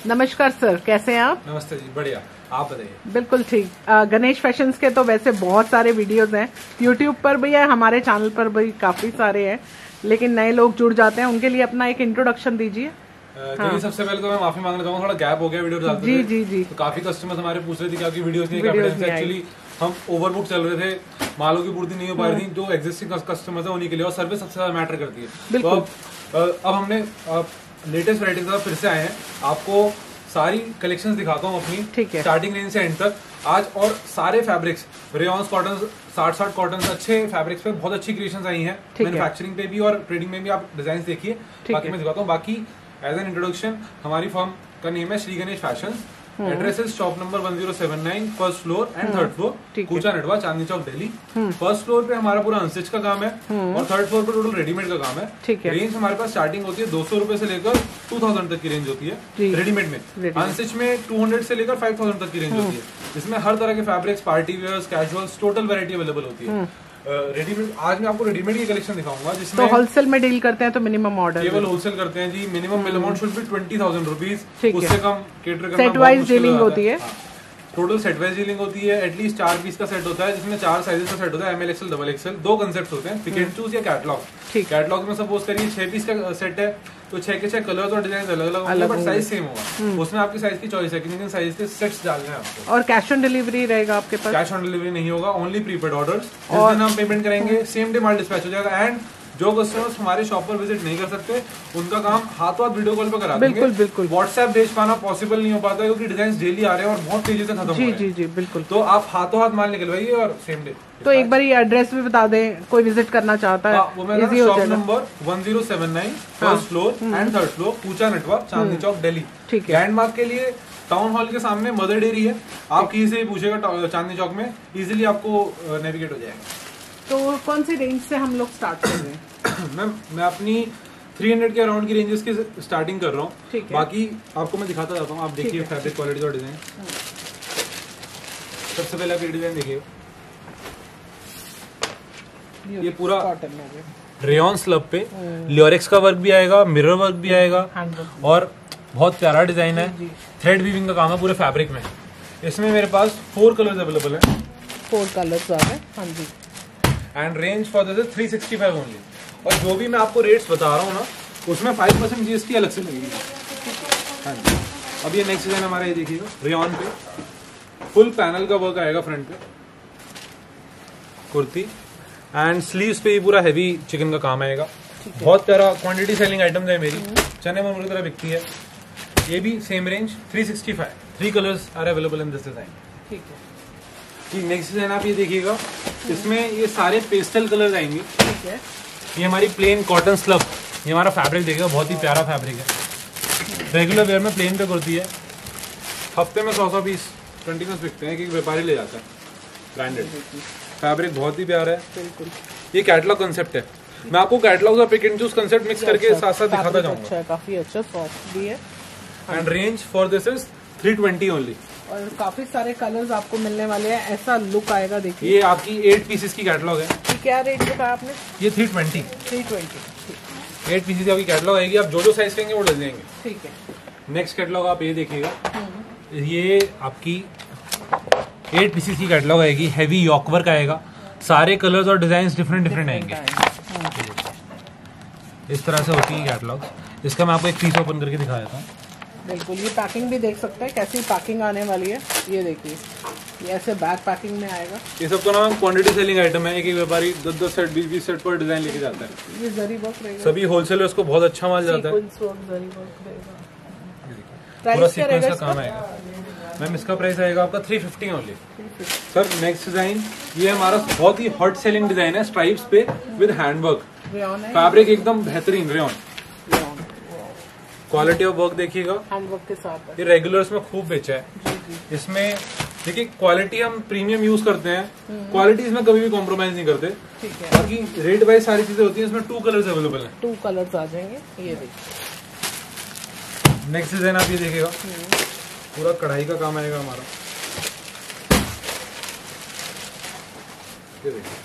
नमस्कार सर, कैसे हैं आप? नमस्ते जी, बढ़िया। आप बताइए। बिल्कुल ठीक। गणेश फैशंस के तो वैसे बहुत सारे वीडियोस हैं यूट्यूब पर भी है, हमारे चैनल पर भी काफी सारे हैं, लेकिन नए लोग जुड़ जाते हैं, उनके लिए अपना एक इंट्रोडक्शन दीजिए। हाँ। सबसे पहले तो मैं माफी मांगना चाहूंगा, थोड़ा गैप हो गया वीडियो डालते जी जी जी। तो काफी कस्टमर्स हमारे पूछ रहे थे कि आपकी वीडियोस नहीं। एक्चुअली हम ओवरबुक चल रहे थे, मालों की पूर्ति नहीं हो पा रही थी, जो एग्जिस्टिंग कस्टमर्स है उन्हीं के लिए, और सर्विस सबसे ज्यादा मैटर करती है। तो अब हमने लेटेस्ट वैरायटी के साथ फिर से आए हैं, आपको सारी कलेक्शंस दिखाता हूँ अपनी, स्टार्टिंग रेंज से एंड तक आज। और सारे फैब्रिक्स, रेयॉन्स, कॉटन, 60 कॉटन, अच्छे फैब्रिक्स पे बहुत अच्छी क्रिएशंस आई हैं, मैन्युफैक्चरिंग पे भी और ट्रेडिंग में भी। आप डिजाइन देखिए, बाकी मैं दिखाता हूँ। बाकी एज एन इंट्रोडक्शन, हमारी फर्म का नेम है Shri Ganesh fashions. Address is shop number 1079, first floor and third floor, Kucha Natwa, Chandni Chowk, Delhi. First floor पे हमारा पूरा अनस्टिच का काम है और थर्ड फ्लोर पे टोटल रेडीमेड का काम है। रेंज हमारे पास स्टार्टिंग होती है 200 रुपए से लेकर 2000 तक की रेंज होती है रेडीमेड में। अनस्टिच में 200 से लेकर 5000 तक की रेंज होती है, जिसमें हर तरह के fabrics, party wears, casuals, total variety available होती है। रेडीमेड, आज मैं आपको रेडीमेड की कलेक्शन दिखाऊंगा, जिसमें तो होलसेल में डील करते हैं तो मिनिमम ऑर्डर केवल होलसेल करते हैं जी। Minimum bill amount should be 20,000 rupees, उससे कम केटर करना सेट वाइज डीलिंग होती है। टोटल सेट वाइज डीलिंग होती है। एटलीस्ट 4 पीस का सेट होता है, जिसमें 4 साइजेस का सेट होता है, ML XL double XL। 2 concept होते हैं, पिक एंड चूज या कैटलॉग। कैटलॉग में सपोज करिए 6 पीस का सेट है, तो 6 के 6 कलर्स और डिजाइन अलग अलग होंगे, बट साइज सेम होगा। उसमें आपकी साइज की चॉइस है, कितने साइज के सेट्स डालने हैं आपको। और कैश ऑन डिलीवरी रहेगा आपके पास? कैश ऑन डिलीवरी नहीं होगा, ओनली प्रीपेड ऑर्डर्स। जिस दिन हम पेमेंट करेंगे सेम डे माल डिस्पैच हो जाएगा। एंड जो कस्टमर्स हमारे शॉप पर विजिट नहीं कर सकते, उनका काम हाथों हाथ वीडियो कॉल पर करा देंगे। बिल्कुल। व्हाट्सएप भेज पाना पॉसिबल नहीं हो पाता, क्योंकि डिजाइन डेली आ रहे हैं और बहुत तेजी से खत्म हो रहे हैं। जी बिल्कुल। तो आप हाथों हाथ माल निकलवाइए और सेम डे। तो एक बार ये एड्रेस भी बता दें, कोई विजिट करना चाहता है। वो मैं shop number 1079, first floor and third floor, Kucha Natwa, Chandni Chowk, Delhi. Landmark के लिए टाउन हॉल के सामने मदर डेयरी है, आप कहीं से पूछेगा चांदनी चौक में, इजीली आपको नेविगेट हो जाएगा। तो कौन सी रेंज से हम लोग स्टार्ट कर रहे हैं? मैम, मैं अपनी 300 के अराउंड की रेंजेस की स्टार्टिंग कर रहा हूँ। बाकी आपको मैं दिखाता जाता हूँ, आप देखिए फैब्रिक क्वालिटी और डिजाइन। सबसे पहले आप ये डिजाइन देखिए, ये पूरा रेयॉन स्लब पे ल्योरेक्स का वर्क भी आएगा, मिरर वर्क भी आएगा, और बहुत प्यारा डिजाइन है। थ्रेड वीविंग का काम है पूरे फैब्रिक में। इसमें मेरे पास 4 कलर्स अवेलेबल है। 4 कलर्स आ रहे हैं, हाँ जी। And range for this is 365 only. और जो भी मैं आपको रेट्स बता रहा हूँ ना, उसमें 5% GST अलग से लगेगी। हाँ जी। अब ये नेक्स्ट डिजाइन हमारा, ये देखिएगा, रेयॉन पे फुल पैनल का वर्क आएगा फ्रंट पे, कुर्ती एंड स्लीव्स पे ये पूरा हैवी चिकन का काम आएगा। बहुत प्यारा क्वांटिटी सेलिंग आइटम्स है मेरी, चने मुर्गे की तरह बिकती है। ये भी same range 365। 3 colours are available in this design. ठीक है। नेक्स्ट डिजाइन आप ये देखिएगा, इसमें ये सारे पेस्टल कलर आएंगे। ठीक है। ये हमारी प्लेन कॉटन स्लब, ये हमारा फैब्रिक देखिएगा, बहुत ही प्यारा फैब्रिक है। रेगुलर वेयर में प्लेन पे कुर्ती है। हफ्ते में 100 पीस कंटिन्यूस बिकते हैं, क्योंकि व्यापारी ले जाता है। ब्रांडेड फैब्रिक बहुत ही प्यारा है। बिल्कुल। ये कैटलॉग कंसेप्ट है, मैं आपको कैटलॉग और pick and choose concept mix करके साथ साथ दिखाता जाऊंगा। काफी अच्छा सॉफ्ट भी है। And range for this is 320 only. और काफी सारे कलर्स आपको मिलने वाले हैं, ऐसा लुक आएगा। देखिए, ये आपकी 8 पीसेस की कैटलॉग है। क्या रेट बताया आपने? ये 320। 8 पीसेस की आपकी कैटलॉग आएगी, आप जो साइज कहेंगे वो ले देंगे। ठीक है। नेक्स्ट कैटलॉग आप ये देखिएगा, ये आपकी 8 पीसेस की कैटलॉग आएगी, हैवी यॉक वर्क आएगा, सारे कलर्स और डिजाइन डिफरेंट आएंगे। इस तरह से होती है कैटलॉग। इसका मैं आपको एक पीस ओपन करके दिखा देता हूँ। बिल्कुल, ये पैकिंग भी देख सकते हैं, कैसी पैकिंग आने वाली है। ये देखिए, ये ऐसे बैग पैकिंग में आएगा। ये सब तो ना क्वांटिटी सेलिंग आइटम है, एक व्यापारी 10-10 सेट 20-20 सेट पर डिजाइन लेके जाता है। ये जरी वर्क रहेगा, सभी होलसेलर्स को बहुत अच्छा माल जाता है। पूरा सीक्वेंस का काम आएगा। मैम, इसका प्राइस आएगा आपका 350 ओनली। सर, नेक्स्ट डिजाइन, ये हमारा बहुत ही हॉट सेलिंग डिजाइन है, स्ट्राइप्स पे विद हैंडवर्क। फैब्रिक एकदम बेहतरीन रेयॉन। क्वालिटी ऑफ वर्क देखिएगा, हैंडवर्क के साथ। ये रेगुलर्स में खूब बेचा है। इसमें देखिए, क्वालिटी हम प्रीमियम यूज करते हैं, क्वालिटी इसमें कभी भी कॉम्प्रोमाइज नहीं करते। ठीक है। बाकी रेट वाइज सारी चीजें होती है। इसमें 2 कलर्स अवेलेबल है। 2 कलर्स आ जाएंगे। ये देखिए, नेक्स्ट डिजाइन आप ये देखिएगा, पूरा कढ़ाई का काम आएगा हमारा। ये देखिए,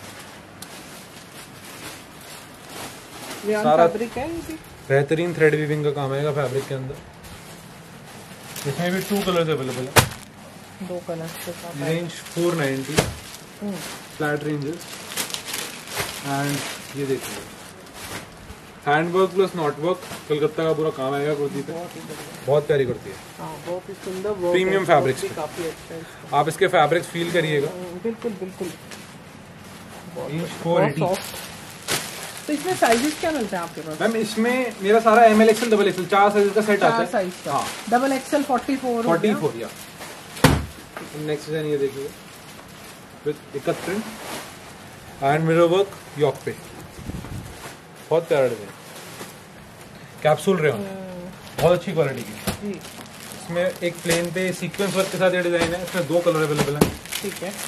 सारा फैब्रिक है, बेहतरीन थ्रेड वीविंग का काम आएगा फैब्रिक के अंदर। इसमें भी 2 कलर्स अवेलेबल है, 2 कलर्स के साथ। Range 490 flat ranges. एंड ये देखिए handwork plus knot work, Calcutta का पूरा काम आएगा कुर्ती पे, बहुत प्यारी कुर्ती है। बहुत ही सुंदर, प्रीमियम फैब्रिक्स, काफी अच्छा है। आप इसके फैब्रिक्स फील करिएगा। बिल्कुल बिल्कुल। रेंज 480। तो इसमें साइजेस क्या मिलते हैं आपके पास? मैम इसमें मेरा सारा ML XL double XL 4 size का सेट आता है। साइज का। हाँ, डबल XL 44 या। नेक्स्ट डिजाइन ये देखिए with ikat print and mirror work yoke पे, बहुत प्यारा डिजाइन, कैप्सूल रेयन, बहुत अच्छी क्वालिटी की। इसमें एक प्लेन पे सीक्वेंस वर्क के साथ ये डिजाइन है, इसमें 2 कलर अवेलेबल है। ठीक है,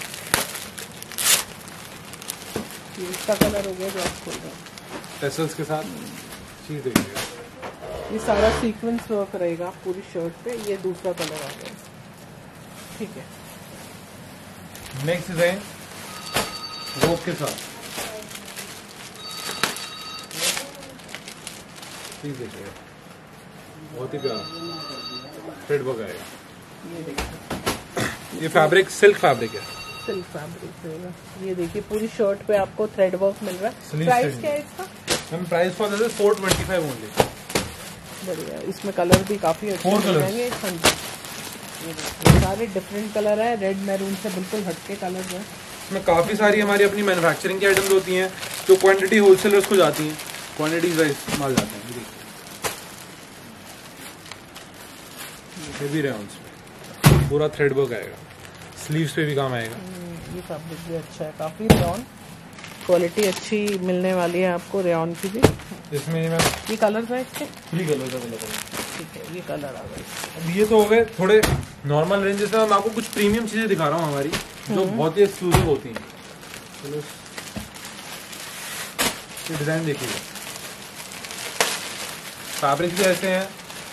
ये इसका कलर हो गया जो आप खोल रहे हैं टेसल्स के साथ। चीज देखिएगा, ये सारा सीक्वेंस वर्क रहेगा पूरी शर्ट पे। ये दूसरा कलर आ गया। ठीक है, नेक्स्ट डिजाइन रोप के साथ, चीज देखिएगा, बहुत ही प्यारा थ्रेड वर्क आएगा। ये देखिए, ये फैब्रिक सिल्क फैब्रिक है, सिल्क फैब्रिक रहेगा। ये देखिए पूरी शर्ट पे आपको थ्रेड वर्क मिल रहा है। प्राइस क्या है इसका? Ma'am price for this is 425 only. बढ़िया, इसमें कलर भी काफी अच्छे मिलेंगे। ये देखिए सारे डिफरेंट कलर है, रेड मैरून से बिल्कुल हटके कलर है। इसमें काफी सारी हमारी अपनी मैन्युफैक्चरिंग की आइटम्स होती हैं जो क्वांटिटी होलसेलर्स को जाती हैं, क्वांटिटी वाइज माल जाते हैं। हेवी रेयॉन्स पे पूरा थ्रेड वर्क आएगा, स्लीव्स पे भी काम आएगा। ये फैब्रिक भी अच्छा है, काफी रेयॉन क्वालिटी अच्छी मिलने वाली है आपको रेयॉन की भी। इसमें ये कलर है इसके 3 कलर अवेलेबल है। ठीक है, ये कलर आ गए। अब ये तो हो गए थोड़े नॉर्मल रेंजेस में। मैं आपको कुछ प्रीमियम चीजें दिखा रहा हूँ हमारी, जो बहुत ही एक्सक्लूसिव होती हैं। चलो ये डिजाइन देखिएगा, फैब्रिक भी ऐसे हैं,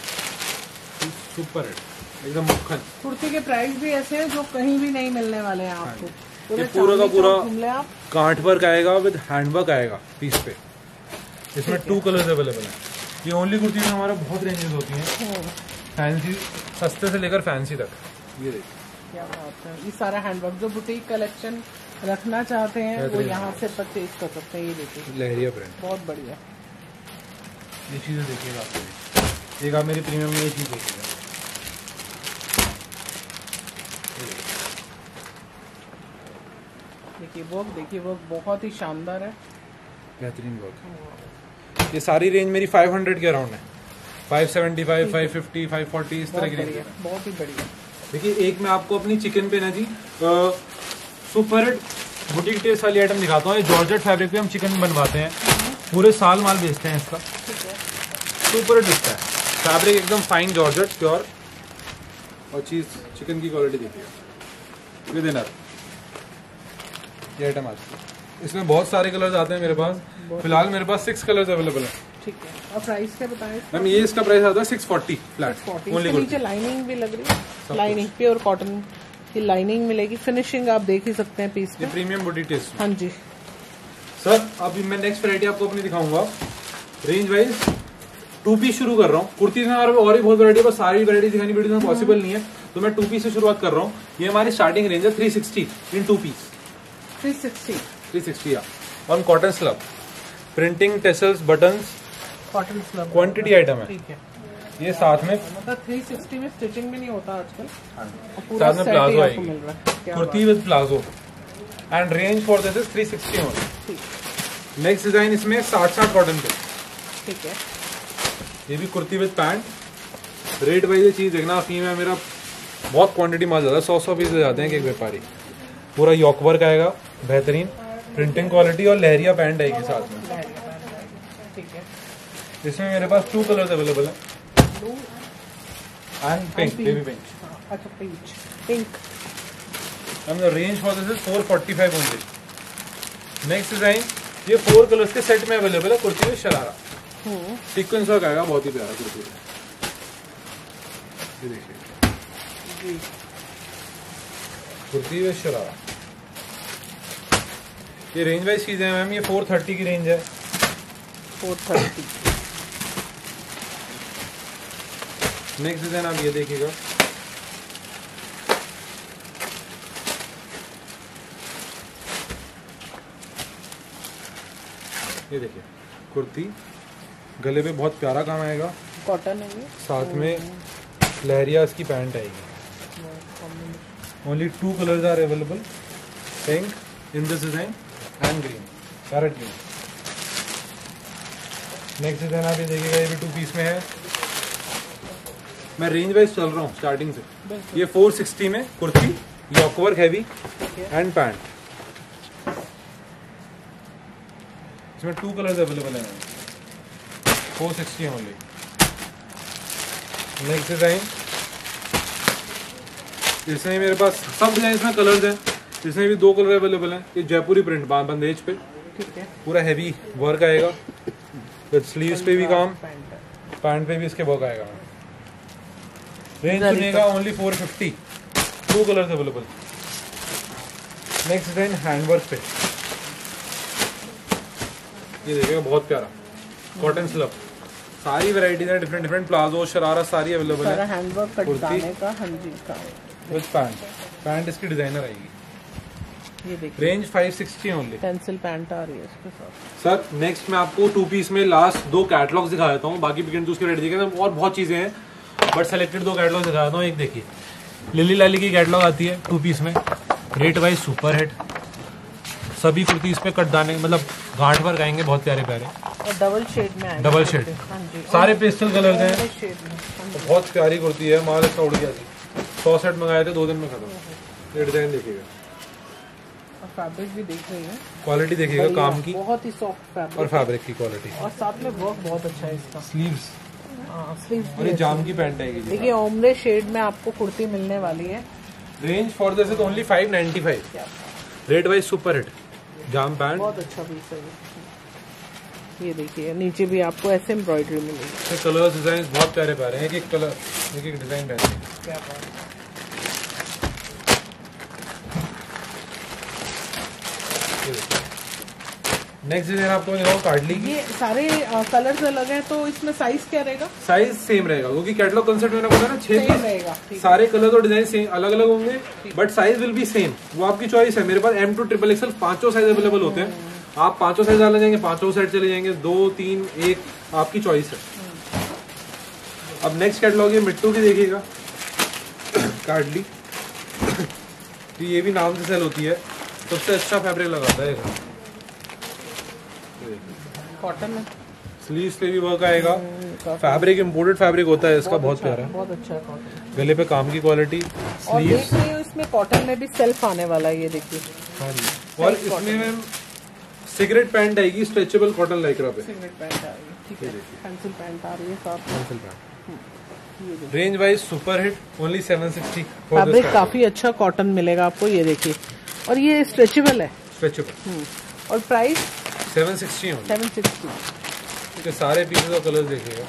सुपर हिट एकदम मक्खन। कुर्ती के प्राइस भी ऐसे हैं जो कहीं भी नहीं मिलने वाले हैं आपको। ये पूरा का पूरा कांट वर्क आएगा विद हैंड वर्क आएगा पीस पे। इसमें 2 कलर्स अवेलेबल हैं। ये ओनली कुर्ती में हमारा बहुत रेंजेस होती हैं, फैंसी सस्ते से लेकर फैंसी तक। ये देखिए क्या बात है, ये सारा हैंडवर्क जो बुटीक कलेक्शन रखना चाहते हैं वो यहाँ से परचेज कर सकते हैं। ये देखिए लहरिया प्रिंट, बहुत बढ़िया। ये चीजें देखिएगा आपको, एक आप मेरी प्रीमियम में ये चीज देखिएगा, देखिए वर्क बहुत ही शानदार है, बेहतरीन वर्क। ये सारी रेंज मेरी 500 के अराउंड है, 575, 550, 540 इस तरह की रेंज है। बहुत ही बढ़िया। देखिए एक मैं आपको अपनी चिकन पे ना जी सुपर हिट बुटीक टेस्ट वाली आइटम दिखाता हूँ। ये जॉर्जेट फैब्रिक पे हम चिकन बनवाते हैं, पूरे साल माल बेचते हैं इसका। सुपर हिट दिखता है फैब्रिक, एकदम फाइन जॉर्जेट प्योर। और चीज चिकन की क्वालिटी देखिए विद इनर। ये आइटम आती है, इसमें बहुत सारे कलर्स आते हैं मेरे पास। फिलहाल मेरे पास 6 कलर्स अवेलेबल है। ठीक है, और प्राइस क्या बताएं? मैम ये इसका प्राइस आता है 640 फ्लैट। ओनली नीचे लाइनिंग भी लग रही है, लाइनिंग प्योर कॉटन की लाइनिंग मिलेगी। फिनिशिंग आप देख ही सकते हैं पीस में, प्रीमियम बुटीक टेस्ट। हाँ जी सर अभी मैं नेक्स्ट वैरायटी आपको अपनी दिखाऊंगा। रेंज वाइज 2 पीस शुरू कर रहा हूँ। कुर्ती में हमारे और भी बहुत वैरायटी है, बस सारी वैरायटी दिखानी वीडियो में पॉसिबल नहीं है, तो मैं 2 पीस से शुरुआत कर रहा हूँ। ये हमारी स्टार्टिंग रेंज है 360 in 2 piece. 360 on cotton slub, printing, tassels, buttons, cotton slub, quantity item है। ठीक है, ये साथ में मतलब 360 में स्टिचिंग भी नहीं होता आजकल, साथ में प्लाजो आएगी, मिल रहा है kurti with palazzo and range for this is 360 only. Next design इसमें 60 कॉटन पे। ठीक है, ये भी kurti with pant. Rate wise ये चीज देखना, फीम है मेरा बहुत क्वांटिटी माल ज्यादा, 100 पीस जाते हैं एक व्यापारी। पूरा यॉक वर्क आएगा, बेहतरीन प्रिंटिंग क्वालिटी और लहरिया पैंट आएगी साथ में। ठीक है, इसमें मेरे पास 2 कलर्स अवेलेबल है, blue and pink, baby pink. अच्छा pink. Range for this is 445 only. Next design ये 4 कलर्स के सेट में अवेलेबल है, कुर्ती में शरारा सीक्वेंस वर्क आएगा, बहुत ही प्यारा कुर्ती है। ये देखिए कुर्ती में शरारा। ये रेंज वाइज चीजें हैं मैम, ये 430 की रेंज है। 430 नेक्स्ट डिजाइन आप ये देखिएगा, ये देखिए कुर्ती, गले पे बहुत प्यारा काम आएगा, कॉटन है ये, साथ में लहरिया इसकी पैंट आएगी। Only 2 colours are available, pink in this design and green, parrot green. Next design आप ये देखिएगा, ये भी 2 पीस में है। मैं रेंज वाइज चल रहा हूँ स्टार्टिंग से। ये 460 में kurti, yoke work heavy and pant, इसमें 2 कलर्स अवेलेबल हैं, 460 ओनली। नेक्स्ट डिजाइन, इसमें मेरे पास सब डिजाइन में कलर्स हैं, इसमें भी 2 कलर अवेलेबल हैं। ये जयपुरी प्रिंट बंदेज पे, ठीक है, पूरा हैवी वर्क आएगा, विद स्लीव्स पे भी काम, पैंट पे भी इसके वर्क आएगा। रेंज सुनिएगा only 450, 2 colours available. Next design handwork पे, ये देखिएगा बहुत प्यारा कॉटन स्लब, सारी वैरायटीज हैं, डिफरेंट डिफरेंट प्लाजो शरारा सारी अवेलेबल है। हैंडवर्क कटदाने का, हाँ जी, का विद पैंट, पैंट इसकी डिजाइनर आएगी। ये देखिए रेंज 560 ओनली, पेंसिल पैंट आ रही है इसके साथ। सर नेक्स्ट मैं आपको 2 पीस में लास्ट 2 कैटलॉग्स दिखा देता हूँ, बाकी बिगिन उसके रेट देखिए, और बहुत चीजें हैं बट सेलेक्टेड 2 कैटलॉग दिखा देता हूँ। एक देखिए लिली लाली की कैटलॉग आती है 2 पीस में, रेट वाइज सुपर हिट, सभी कुर्ती इस पे कटदाने मतलब गांठ वर्क आएंगे, बहुत प्यारे प्यारे, और डबल शेड में आएगा, डबल शेड, हाँ जी, सारे पेस्टल कलर्स हैं, शेड में, हाँ जी। बहुत प्यारी कुर्ती है, माल इसका उड़ गया थी, 100 सेट मंगाए थे 2 दिन में खत्म। ये डिजाइन देखिएगा, और फैब्रिक भी देख रही है, क्वालिटी देखिएगा काम की, बहुत ही सॉफ्ट फैब्रिक, और फैब्रिक की क्वालिटी, और साथ में वर्क बहुत अच्छा है इसका। स्लीव्स, स्लीव्स और ये जाम की पैंट आएगी। देखिए ओमरे शेड में आपको कुर्ती मिलने वाली है। Range for this is only 595, rate wise super hit, जाम पैंट, बहुत अच्छा पीस है ये देखिए, नीचे भी आपको ऐसे एम्ब्रॉयडरी मिलेगी। कलर्स डिजाइन बहुत प्यारे प्यारे हैं, एक कलर एक डिजाइन पहने, क्या बात है। नेक्स्ट डिजाइन आपको मैं दिखाऊं कार्डली की। ये सारे कलर्स अलग हैं, तो इसमें साइज क्या रहेगा? साइज सेम रहेगा, क्योंकि कैटलॉग कंसेप्ट मैंने बताया ना 6 सेम रहेगा, सारे कलर और डिजाइन सेम अलग अलग होंगे, but size will be same, वो आपकी चॉइस है। मेरे पास M to XXL 5 size available होते हैं, आप 5 साइज डालने जाएंगे, 5 साइड चले जाएंगे, 2, 3, 1 आपकी चॉइस है। अब नेक्स्ट कैटलॉग ये मिट्टू की देखिएगा, कार्डली, तो ये भी नाम से सेल होती है, सबसे अच्छा फैब्रिक लगाता है, कॉटन में, स्लीव्स पे भी वर्क आएगा, फैब्रिक इम्पोर्टेड फैब्रिक होता है इसका, बहुत प्यारा, बहुत अच्छा है कॉटन, गले पे काम की क्वालिटी, और देख रही हूँ इसमें कॉटन में भी सेल्फ आने वाला है, ये देखिए। हाँ जी, और इसमें मैम सिगरेट पैंट आएगी, स्ट्रेचेबल कॉटन लाइक्रा पे, सिगरेट पैंट आ रही है, ठीक है, पेंसिल पैंट आ रही है साथ में, pencil pant. Range wise super hit, only 760। Fabric काफी अच्छा कॉटन मिलेगा आपको, ये देखिए, और ये स्ट्रेचेबल है, स्ट्रेचेबल, और प्राइस 760 760। इसके सारे पीसेस और कलर्स देखिएगा,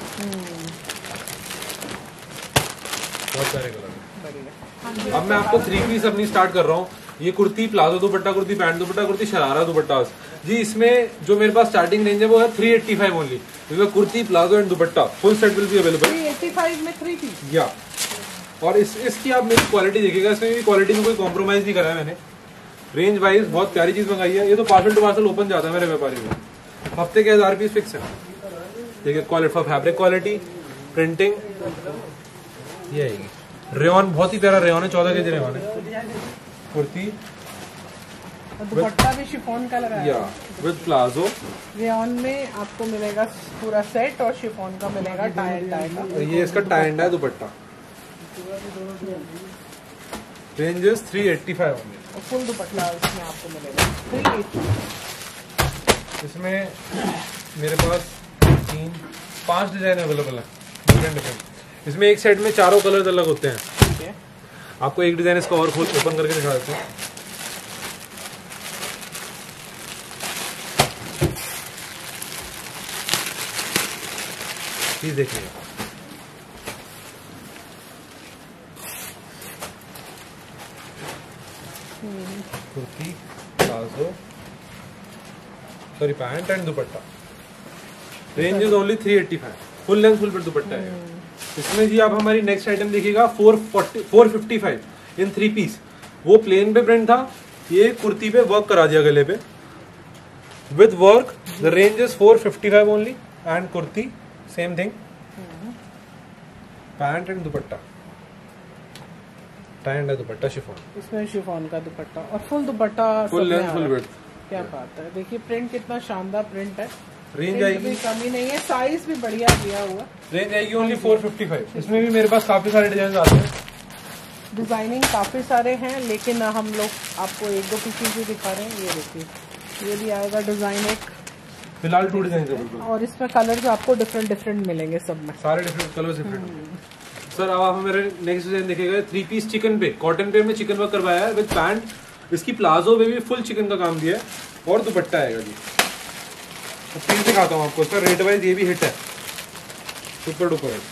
बहुत सारे कलर। अब मैं आपको 3 पीस अपनी स्टार्ट कर रहा हूँ। ये कुर्ती प्लाजो दुपट्टा कुर्ती, पैंट दुपट्टा कुर्ती, शरारा दुपट्टा जी, इसमें जो मेरे पास स्टार्टिंग रेंज है वो है 385 ओनली, जिसमें kurti palazzo and dupatta full set will be available 385 में 3 पीस, या। और इसकी आप मेरी क्वालिटी देखिएगा, इसमें भी क्वालिटी में कोई कॉम्प्रोमाइज नहीं करा है मैंने। रेंज वाइज बहुत प्यारी चीज मंगाई है, ये तो पार्सल टू पार्सल ओपन जाता है मेरे व्यापारी में, हफ्ते के 1000 पीस फिक्स है। देखिए quality, for fabric quality, printing ये आएगी, रेयन बहुत ही प्यारा रेयन है, 14 केजी रेयन है, कुर्ती, दुपट्टा भी शिफॉन का लगा है, या विद प्लाजो, रेयन में आपको मिलेगा पूरा सेट, और शिफॉन का मिलेगा टाई एंड डाई का, और ये इसका tie and dye dupatta. Range is 385 only, और फुल दुपट्टा इसमें आपको मिलेगा 380। इसमें मेरे पास 5 डिजाइन अवेलेबल है, डिफरेंट। इसमें एक सेट में 4 कलर अलग होते हैं, ठीक है, आपको एक डिजाइन इसका और खोल ओपन करके दिखा देते हैं। चीज देखिएगा, kurti palazzo sorry pant and dupatta. Range is only 385, full length full पेट दुपट्टा है। इसमें जी आप हमारी नेक्स्ट आइटम देखिएगा 455 इन 3 पीस। वो प्लेन पे प्रिंट था, ये कुर्ती पे वर्क करा दिया गले पे with work. The range is 455 only and kurti same thing, pant and dupatta, pant and dupatta chiffon, इसमें शिफॉन का दुपट्टा और full dupatta, full length full width. क्या बात है, देखिए प्रिंट कितना शानदार प्रिंट है। रेंज आएगी, कमी नहीं है, साइज भी बढ़िया दिया हुआ। रेंज आएगी ओनली 455। इसमें भी मेरे पास काफी सारे डिजाइन आते हैं, डिजाइनिंग काफी सारे हैं, लेकिन हम लोग आपको 1-2 पीसेज ही दिखा रहे हैं। ये देखिए, ये भी आएगा डिजाइन एक, फिलहाल 2 डिजाइन है बिल्कुल, और इसमें कलर आपको डिफरेंट मिलेंगे, सब में सारे डिफरेंट कलर्स डिफरेंट। सर अब आप मेरे नेक्स्ट डिजाइन देखिएगा 3 पीस चिकन पे, कॉटन पे में चिकन वर्क करवाया है विद पैंट। इसकी प्लाजो पे भी फुल चिकन का काम दिया है और दुपट्टा आएगा जी। पीस दिखाता हूँ आपको, सर रेट वाइज ये भी हिट है, सुपर डुपर है।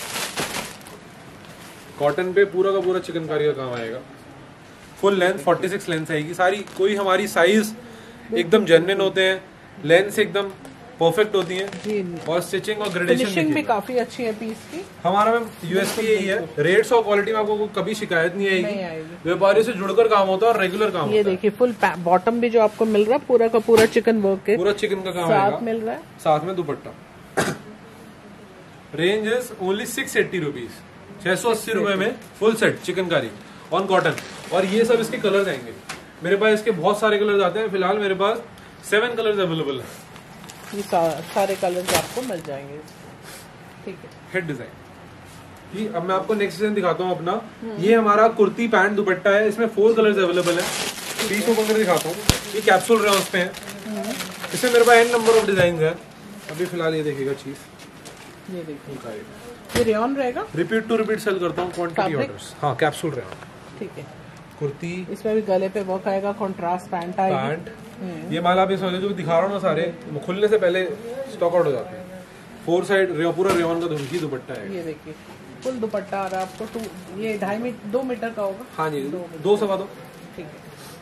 कॉटन पे पूरा का पूरा चिकनकारी का काम आएगा, फुल लेंथ 46 लेंथ आएगी सारी। कोई हमारी साइज एकदम जेन्युइन होते हैं, लेंथ एकदम परफेक्ट होती हैं और स्टिचिंग और ग्रेडेशन भी काफी अच्छी है पीस की। हमारा मैम यूएसपी यही है, रेट्स और क्वालिटी में आपको कभी शिकायत नहीं आएगी। व्यापारियों से जुड़कर काम होता है और रेगुलर काम होता है। ये देखिए फुल बॉटम भी जो आपको मिल रहा है पूरा का पूरा चिकन वर्क के, पूरा चिकन का काम साथ मिल रहा है, साथ में dupatta. Range is only 680 rupees, 680 रुपए में full set chikankari on cotton. और ये सब इसके कलर आएंगे, मेरे पास इसके बहुत सारे कलर आते हैं। फिलहाल मेरे पास 7 कलर अवेलेबल है, ये सारे कलर्स आपको मिल जाएंगे। ठीक है, हेड डिजाइन जी। अब मैं आपको नेक्स्ट डिजाइन दिखाता हूँ अपना। ये हमारा कुर्ती पैंट दुपट्टा है, इसमें 4 कलर्स अवेलेबल है। पीस ओपन करके दिखाता हूँ, ये कैप्सूल रेयॉन्स पे है। इसमें मेरे पास n नंबर ऑफ डिजाइन है। अभी फिलहाल ये देखिएगा चीज, ये देखिए ये रेयॉन रहेगा, रिपीट टू रिपीट सेल करता हूँ क्वांटिटी ऑर्डर्स। हाँ कैप्सूल रेयॉन, ठीक है। कुर्ती, इसमें भी गले पे वर्क आएगा, कॉन्ट्रास्ट पैंट आएगी। पैंट ये माल आप इस वाले जो दिखा रहा हूँ ना, सारे खुलने से पहले स्टॉक आउट हो जाते हैं। 4 साइड पूरा रेयॉन का धुमकी दुपट्टा है। ये देखिए फुल दुपट्टा आ रहा है आपको, ये 2.5 मीटर का होगा। हाँ जी, 2 सवा 2, ठीक है।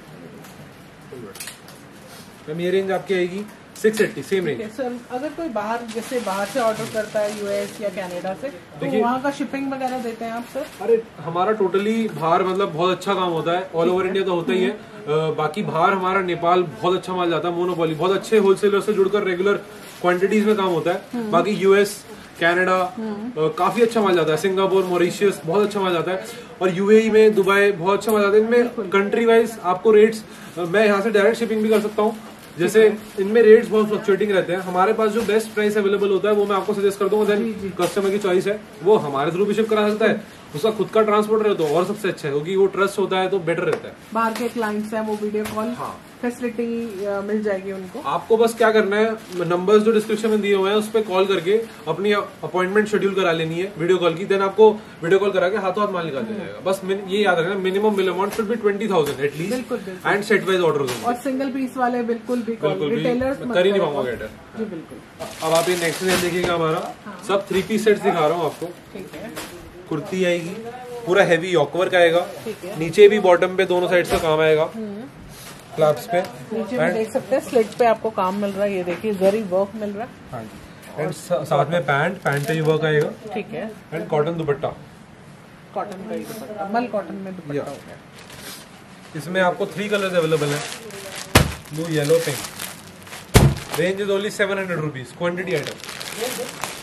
मैम ये रेंज आपकी आएगी 680, सेम रेंज। सर अगर कोई जैसे बाहर से ऑर्डर करता है यूएस या कनाडा से, तो वहाँ का शिपिंग वगैरह देते हैं आप सर? अरे हमारा टोटली बाहर मतलब बहुत अच्छा काम होता है, ऑल ओवर इंडिया तो होता ही है। बाकी बाहर हमारा नेपाल बहुत अच्छा माल जाता है, मोनोपोली बहुत अच्छे होलसेलर से जुड़कर रेगुलर क्वांटिटीज में काम होता है। बाकी यूएस कनाडा काफी अच्छा माल जाता है, सिंगापुर मॉरिशियस बहुत अच्छा माल जाता है, और यूएई में दुबई बहुत अच्छा माल जाता है। इनमें कंट्री वाइज आपको रेट्स, मैं यहाँ से डायरेक्ट शिपिंग भी कर सकता हूँ। जैसे इनमें रेट्स बहुत फ्लक्चुएटिंग रहते हैं। हमारे पास जो बेस्ट प्राइस अवेलेबल होता है वो मैं आपको सजेस्ट कर दूंगा, देन कस्टमर की चॉइस है, वो हमारे थ्रू भी शिप करा सकता है। उसका खुद का ट्रांसपोर्ट रहे तो और सबसे अच्छा है, क्योंकि वो ट्रस्ट होता है तो बेटर रहता है। बाहर के क्लाइंट्स हैं वो वीडियो कॉल फैसिलिटी मिल जाएगी उनको। आपको बस क्या करना है, नंबर्स जो डिस्क्रिप्शन में दिए हुए हैं उस पर कॉल करके अपनी अपॉइंटमेंट शेड्यूल करा लेनी है वीडियो कॉल की, देन आपको वीडियो कॉल करा के हाथों हाथ माल निकाल दिया जाएगा। बस ये याद रखना, minimum bill amount should be 20,000 at least and set wise order. और सिंगल पीस वाले बिल्कुल भी रिटेलर्स कर ही नहीं पाऊंगा गेटर जी बिल्कुल। अब आप ये नेक्स्ट डिजाइन देखिएगा, हमारा सब 3 पीस सेट्स दिखा रहा हूँ आपको। ठीक है, कुर्ती आएगी, पूरा हैवी यॉकवर्क आएगा, नीचे भी बॉटम पे दोनों साइड से काम आएगा, फ्लैप्स पे नीचे भी देख सकते हैं, स्लिट पे आपको काम मिल रहा है। ये देखिए जरी वर्क मिल रहा है। हाँ जी, एंड साथ में पैंट पे भी वर्क आएगा। ठीक है, एंड कॉटन दुपट्टा, कॉटन का ही दुपट्टा, मल कॉटन में दुपट्टा हो गया। इसमें आपको 3 कलर्स अवेलेबल है, blue yellow pink. Range is only 700 rupees, quantity item.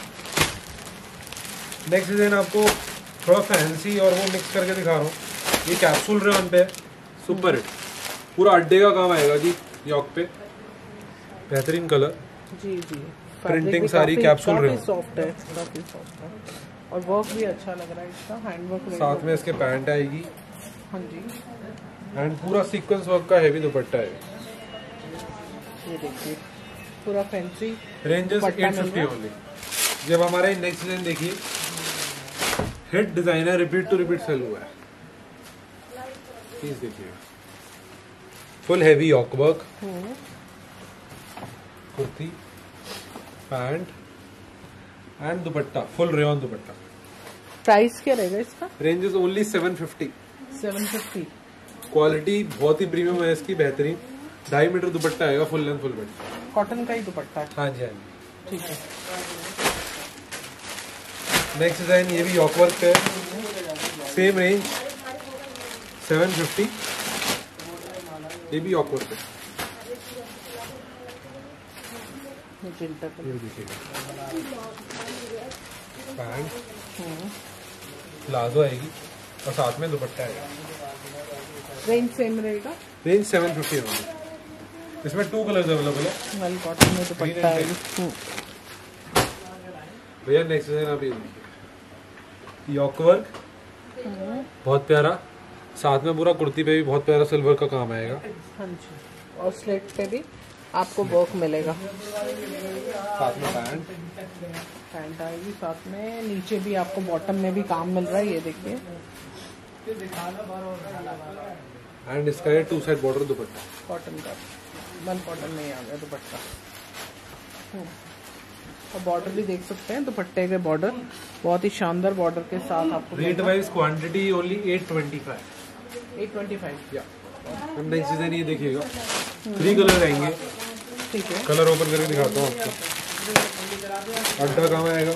Next design आपको थोड़ा फैंसी और वो मिक्स करके दिखा रहा हूँ। ये कैप्सूल रेयॉन पे है, सुपर हिट, पूरा अड्डे का काम आएगा जी यॉक पे, बेहतरीन कलर जी। प्रिंटिंग सारी कैप्सूल रेयॉन, सॉफ्ट है, काफी सॉफ्ट है, और वर्क भी अच्छा लग रहा है इसका, हैंड वर्क। साथ में इसके पैंट आएगी। हाँ जी, एंड पूरा सीक्वेंस वर्क का हैवी दुपट्टा है। ये देखिए पूरा फैंसी। Range is 850 only. जब हमारा नेक्स्ट डिजाइन देखिए, hit designer, repeat to repeat sale हुआ है। प्लीज देखिए, full heavy yoke work, kurti pant and dupatta, full rayon dupatta. Price क्या रहेगा इसका? Range is only 750। 750। क्वालिटी बहुत ही प्रीमियम है इसकी, बेहतरीन 2.5 मीटर दुपट्टा आएगा, full length full bed, cotton का ही दुपट्टा है। हाँ जी हाँ जी। ठीक है, नेक्स्ट डिजाइन ये भी यॉक वर्क पे, सेम रेंज 750, ये भी यॉक वर्क पे। ये देखिएगा पैंट प्लाजो आएगी और साथ में दुपट्टा आएगा। रेंज सेम रहेगा, रेंज 750 होगी। इसमें 2 कलर्स अवेलेबल है। वेल कॉटन में दुपट्टा आएगी। भैया नेक्स्ट डिजाइन आप ये यॉक वर्क, बहुत प्यारा, साथ में पूरा कुर्ती पे भी बहुत प्यारा सिल्वर का काम आएगा। हाँ जी, और स्लेट पे भी आपको वर्क मिलेगा। साथ में पैंट आएगी, साथ में नीचे भी आपको बॉटम में भी काम मिल रहा है, ये देखिए। एंड इसका है 2 साइड बॉर्डर दुपट्टा कॉटन का, वन कॉटन में ही आ गया दुपट्टा। और बॉर्डर भी देख सकते हैं, दुपट्टे के बॉर्डर बहुत ही शानदार बॉर्डर के साथ आपको। Rate wise quantity only 825। 825 या हम नेक्स्ट डिजाइन ये देखिएगा, 3 कलर आएंगे। ठीक है, कलर ओपन करके दिखाता हूँ आपको। अड्डा काम आएगा,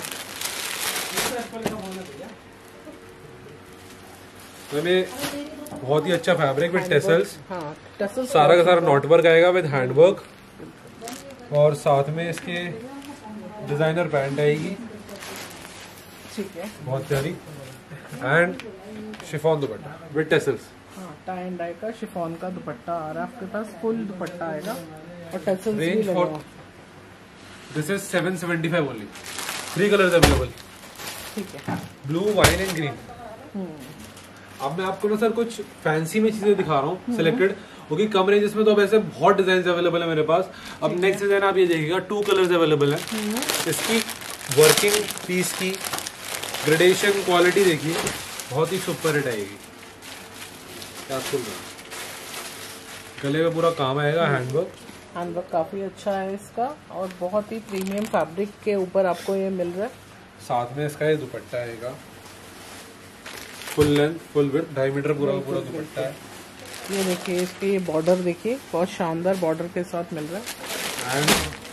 बहुत ही अच्छा फैब्रिक विद टेसल्स। हाँ, टेसल्स सारा का सारा नॉट वर्क आएगा विद हैंड वर्क, और साथ में इसके डिजाइनर पैंट आएगी। ठीक है, बहुत प्यारी, and chiffon dupatta with tassels. हाँ, टाई एंड डाई का शिफॉन का दुपट्टा आ रहा है आपके पास, फुल दुपट्टा आएगा और टेसल्स भी range for this is 775 only. 3 colours available. ठीक है, ब्लू, वाइन एंड ग्रीन। अब मैं आपको ना सर कुछ फैंसी में चीजें दिखा रहा हूँ सिलेक्टेड, क्योंकि कम रेंज में तो अब ऐसे बहुत डिजाइन अवेलेबल है मेरे पास। अब नेक्स्ट डिजाइन आप ये देखिएगा, 2 कलर्स अवेलेबल है। इसकी वर्किंग पीस की ग्रेडेशन क्वालिटी देखिए, बहुत ही सुपर हिट आएगी। क्या सुन रहे हैं? गले में पूरा काम आएगा, हैंडवर्क काफी अच्छा है इसका, और बहुत ही प्रीमियम फैब्रिक के ऊपर आपको ये मिल रहा है। साथ में इसका ये दुपट्टा आएगा, full length full width, 2.5 metre पूरा दुपट्टा है। ये देखिए, इसके ये बॉर्डर देखिए, बहुत शानदार बॉर्डर के साथ मिल रहा है। एंड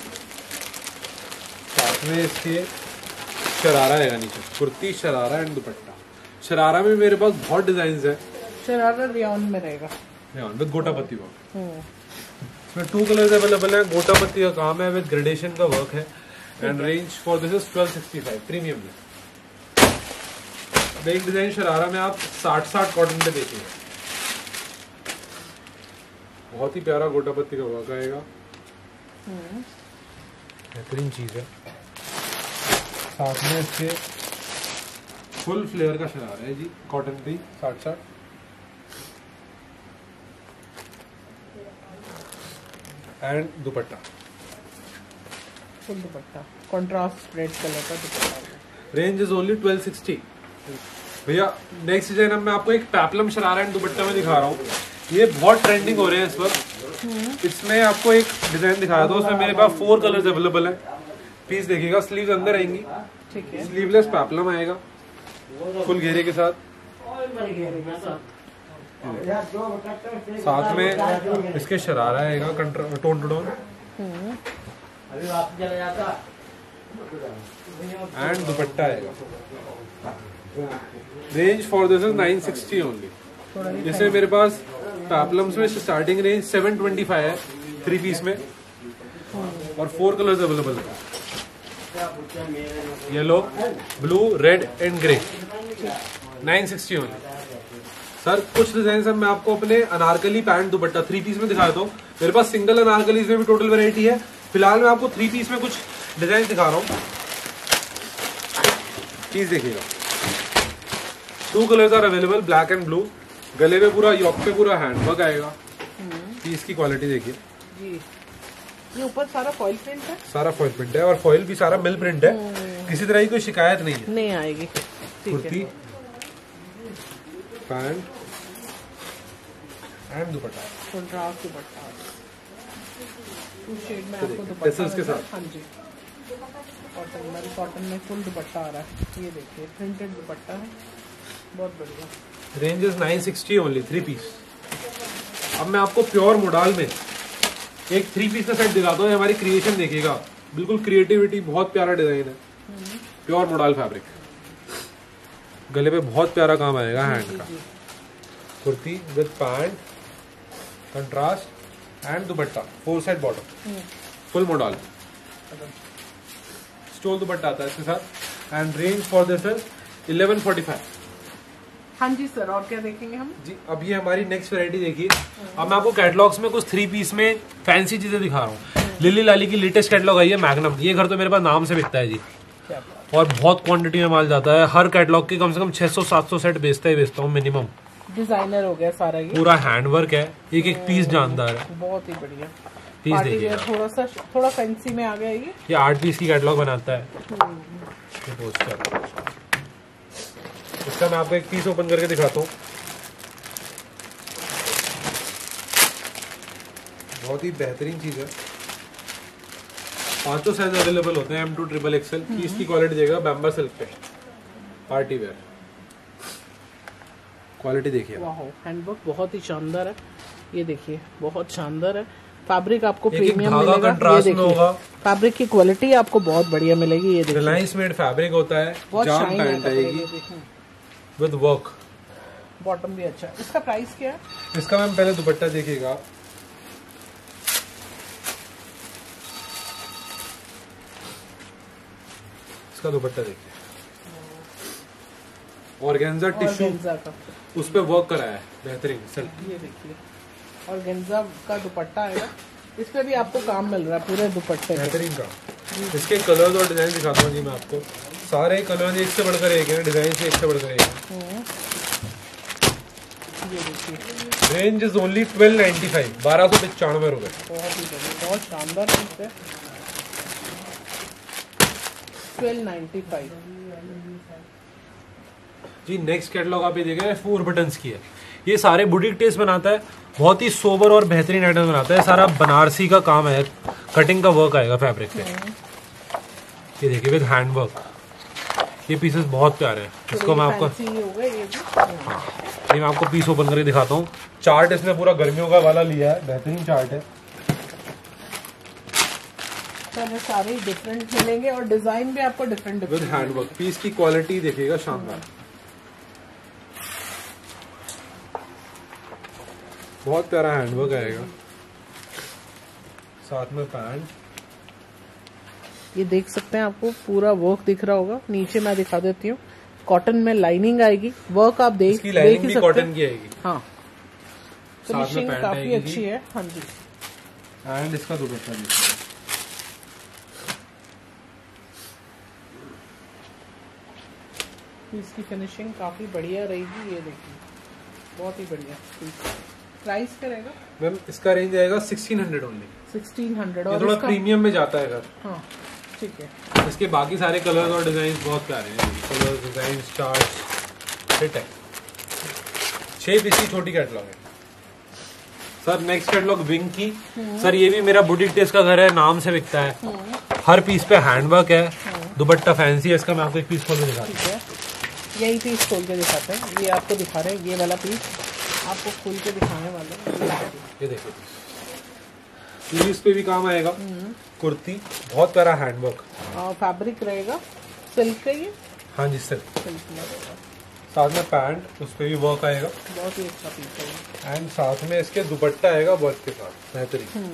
साथ में इसके शरारा आएगा नीचे, कुर्ती, शरारा एंड दुपट्टा। शरारा में मेरे पास बहुत डिजाइन है। शरारा रियान में रहेगा, विद गोटा पत्ती वर्क। इसमें 2 कलर्स अवेलेबल है। गोटा पत्ती का काम है विद ग्रेडेशन का वर्क है। And range for this is 1265 premium में। एक डिजाइन शरारा में आप 60 कॉटन पे देखिए, बहुत ही प्यारा गोटा पत्ती का वर्क आएगा, बेहतरीन चीज है। साथ में इसके फुल फ्लेयर का शरारा है जी, कॉटन पे 60 and dupatta, full dupatta, contrast red colour का दुपट्टा। Range is only 1260। भैया नेक्स्ट डिजाइन अब मैं आपको एक पैपलम शरारा एंड दुपट्टा में दिखा रहा हूँ। ये बहुत ट्रेंडिंग हो रहे हैं इस वक्त। इसमें आपको एक डिजाइन दिखाया था, उसमें मेरे पास 4 कलर्स अवेलेबल है। पीस देखिएगा, स्लीव्स अंदर आएंगी। ठीक है, स्लीवलेस पैपलम आएगा फुल घेरे के साथ। साथ में इसके शरारा आएगा tone to tone, and dupatta आएगा। Range for this is 960 only. जैसे मेरे पास पैपलम्स में स्टार्टिंग रेंज 725 है 3 पीस में, और 4 कलर्स अवेलेबल है, yellow, blue, red and grey. 960 only. Sir कुछ डिजाइन सर मैं आपको अपने अनारकली पैंट दुपट्टा 3 पीस में दिखा देता हूँ। मेरे पास सिंगल अनारकली में भी टोटल वैरायटी है। फिलहाल मैं आपको 3 पीस में कुछ डिजाइन दिखा रहा हूँ। चीज देखिएगा, 2 colours are available, black and blue. गले में पूरा यॉक पे पूरा हैंडवर्क आएगा। पीस की क्वालिटी देखिए जी, ये ऊपर सारा फॉइल प्रिंट है, सारा फॉइल प्रिंट है, और फॉइल भी सारा मिल प्रिंट है। किसी तरह की कोई शिकायत नहीं है। नहीं आएगी। Kurti, pant and dupatta, contrast dupatta, 2 shade में आपको दुपट्टा टेसल्स के साथ। हाँ जी, कॉटन में फुल दुपट्टा आ रहा है। ये देखिए, प्रिंटेड दुपट्टा है, बहुत बढ़िया। Range is 960 only, 3 piece. अब मैं आपको प्योर मोडाल में एक 3 पीस का सेट दिखाता हूँ। हमारी क्रिएशन देखिएगा, बिल्कुल क्रिएटिविटी, बहुत प्यारा डिजाइन है, प्योर मोडाल फैब्रिक। गले पे बहुत प्यारा काम आएगा हैंड का। Kurti with pant, contrast and dupatta, 4 side bottom, full model stole dupatta आता है इसके साथ। And range for this is 1145। हाँ जी सर, और क्या देखेंगे हम जी? अब ये हमारी नेक्स्ट वैरायटी देखिए। अब मैं आपको कैटलॉग्स में कुछ 3 पीस में फैंसी चीजें दिखा रहा हूँ। लिली लाली की लेटेस्ट कैटलॉग आई है मैग्नम। ये घर तो मेरे पास नाम से बिकता है जी, और बहुत क्वांटिटी में माल जाता है। हर कैटलॉग की कम से कम 600-700 सेट बेचता हूँ मिनिमम। डिजाइनर हो गया सारा, ये पूरा हैंडवर्क है, एक एक पीस जानदार है, बहुत ही बढ़िया पीस देखिए। थोड़ा फैंसी में आ गया ये 8 पीस की कैटलॉग बनाता है। ये पोस्टर, इसका मैं आपको एक पीस ओपन करके दिखाता हूँ। बहुत ही बेहतरीन चीज है। 5 साइज अवेलेबल होते हैं, M2 ट्रिपल XL। इसकी क्वालिटी देगा बैम्बा सिल्क पे, पार्टी वेयर क्वालिटी देखिए। वाह, हैंडवर्क बहुत ही शानदार है। ये देखिए बहुत शानदार है। फैब्रिक आपको प्रीमियम मिलेगा। ये देखिए फैब्रिक की क्वालिटी आपको बहुत बढ़िया मिलेगी। ये देखिए रिलायंस मेड फैब्रिक होता है, जाम पैंट आएगी विद वर्क, बॉटम भी अच्छा है। इसका प्राइस क्या है? इसका मैम पहले दुपट्टा देखिएगा। इसका दुपट्टा देखिए, ऑर्गेन्जा टिश्यू उस पे वर्क करा है, बेहतरीन सिल्क। ये देखिए ऑर्गेन्जा का दुपट्टा आएगा, इस पे भी आपको काम मिल रहा है पूरे दुपट्टे बेहतरीन का। इसके कलर्स और डिजाइन दिखाता हूँ जी मैं आपको। सारे कलर्स एक से बढ़कर एक है, डिजाइन से एक से बढ़कर एक है। ये देखिए रेंज इज ओनली 1295, 1295 रुपए। बहुत ही बढ़िया, बहुत शानदार पीस है। 1295 जी। नेक्स्ट कैटलॉग आप ये देख रहे हैं, 4 बटन्स की है। ये सारे बुटीक टेस्ट बनाता है, बहुत ही सोबर और बेहतरीन आइटम बनाता है। सारा बनारसी का काम है, कटिंग का वर्क आएगा फैब्रिक पे। ये देखिए विद हैंड वर्क। ये पीसेस बहुत प्यारे हैं। इसको मैं आपको ये मैं आपको पीस ओपन करके दिखाता हूँ। चार्ट इसने पूरा गर्मियों का वाला लिया है, बेहतरीन चार्ट है। तो सारे डिफरेंट मिलेंगे और डिजाइन भी आपको different with hand work. Piece की क्वालिटी देखिएगा, शानदार, बहुत प्यारा हैंडवर्क आएगा। साथ में पैंट, ये देख सकते हैं, आपको पूरा वर्क दिख रहा होगा। नीचे मैं दिखा देती हूँ, कॉटन में लाइनिंग आएगी, वर्क आप देख ही सकते हैं। कॉटन की आएगी। हाँ, फिनिशिंग काफी अच्छी है। हाँ जी। एंड इसका दुपट्टा देखिए, इसकी फिनिशिंग काफी बढ़िया रहेगी। ये देखिए बहुत ही बढ़िया। प्राइस क्या रहेगा मैम? इसका रेंज आएगा 1600 ओनली। 1600 और थोड़ा प्रीमियम में जाता है घर। हाँ ठीक है। इसके बाकी सारे कलर्स और डिजाइन बहुत प्यारे हैं। कलर्स, डिजाइन, चार्ट फिट है। 6 पीस की छोटी कैटलॉग है सर। नेक्स्ट कैटलॉग विंग की। सर ये भी मेरा बुटीक टेस्ट का घर है, नाम से बिकता है। हर पीस पे हैंडवर्क है, दुपट्टा फैंसी है। इसका मैं आपको एक पीस खोल के दिखाता हूँ। यही पीस खोल के दिखाते हैं। ये आपको दिखा रहे हैं, ये वाला पीस आपको खोल के दिखाने वाले। ये देखो पीस पे भी काम आएगा। कुर्ती बहुत प्यारा हैंडवर्क, फैब्रिक रहेगा सिल्क का। ये हाँ जी सिल्क साथ में पैंट, उस पे भी वर्क आएगा। बहुत ही अच्छा पीस है। एंड साथ में इसके दुपट्टा आएगा वर्क के साथ, बेहतरीन।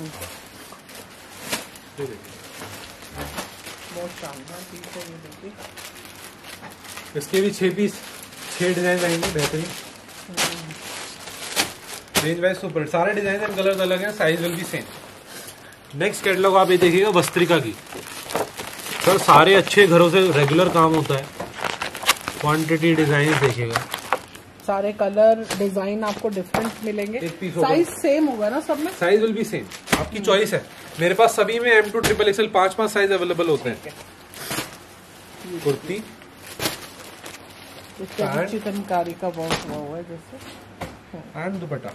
बहुत शानदार पीस है। ये देखिए इसके भी 6 पीस, 6 डिजाइन आएंगे, बेहतरीन। Range wise super. सारे डिजाइन एंड कलर्स अलग हैं, size will be same. Next catalogue आप ये देखिएगा वस्त्रिका की। सर सारे अच्छे घरों से रेगुलर काम होता है। क्वांटिटी डिजाइन देखिएगा, सारे कलर डिजाइन आपको डिफरेंट मिलेंगे। साइज सेम होगा ना सब में? साइज विल बी सेम, आपकी चॉइस है। मेरे पास सभी में M2 triple XL 5 size available होते हैं। कुर्ती चिकनकारी का वर्क हुआ है जैसे, एंड दुपट्टा।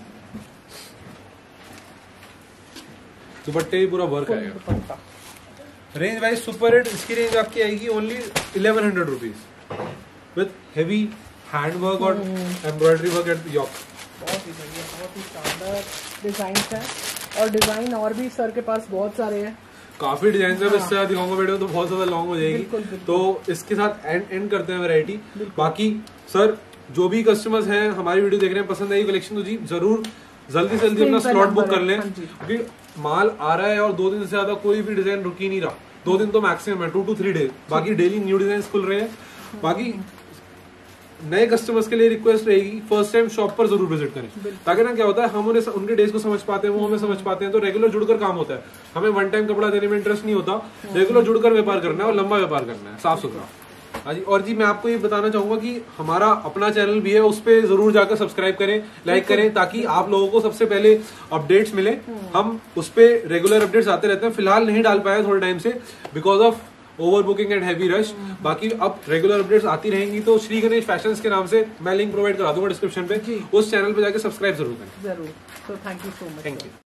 दुपट्टे भी पूरा वर्क आएगा। Range wise super hit. इसकी रेंज आपकी आएगी only 1100 rupees with heavy handwork और एम्ब्रॉयडरी वर्क एट योक। बहुत ही बढ़िया, बहुत ही शानदार डिजाइन है। और डिजाइन और भी सर के पास बहुत सारे हैं। काफी डिजाइन है, इससे ज्यादा दिखाऊंगा वीडियो तो बहुत ज्यादा लॉन्ग हो जाएगी। तो इसके साथ एंड करते हैं वैरायटी। बाकी सर जो भी कस्टमर्स हैं हमारी वीडियो देख रहे हैं, पसंद आई कलेक्शन तो जी जरूर जल्दी से जल्दी अपना स्लॉट बुक कर लें, क्योंकि माल आ रहा है और 2 दिन से ज्यादा कोई भी डिजाइन रुक ही नहीं रहा। 2 दिन तो मैक्सिमम है, 2 to 3 डेज। बाकी डेली न्यू डिजाइन खुल रहे हैं। बाकी नए कस्टमर्स के लिए रिक्वेस्ट रहेगी, फर्स्ट टाइम शॉप पर जरूर विजिट करें, ताकि ना क्या होता है हम उन्हें उनके डेज को समझ पाते हैं, वो हमें समझ पाते हैं, तो रेगुलर जुड़कर काम होता है। हमें वन टाइम कपड़ा देने में इंटरेस्ट नहीं होता, रेगुलर जुड़कर व्यापार करना है और लंबा व्यापार करना है, साफ सुथरा। हाँ जी। और जी मैं आपको ये बताना चाहूंगा कि हमारा अपना चैनल भी है, उस पर जरूर जाकर सब्सक्राइब करें, लाइक करें, ताकि आप लोगों को सबसे पहले अपडेट्स मिले। हम उस पर रेगुलर अपडेट्स आते रहते हैं। फिलहाल नहीं डाल पाए थोड़े टाइम से because of over booking and heavy rush. बाकी अब रेगुलर अपडेट्स आती रहेंगी। तो श्री गणेश फैशंस के नाम से मैं लिंक प्रोवाइड करा दूंगा डिस्क्रिप्शन पे, उस चैनल पे जाके सब्सक्राइब जरूर करें। जरूर। तो thank you so much. Thank you.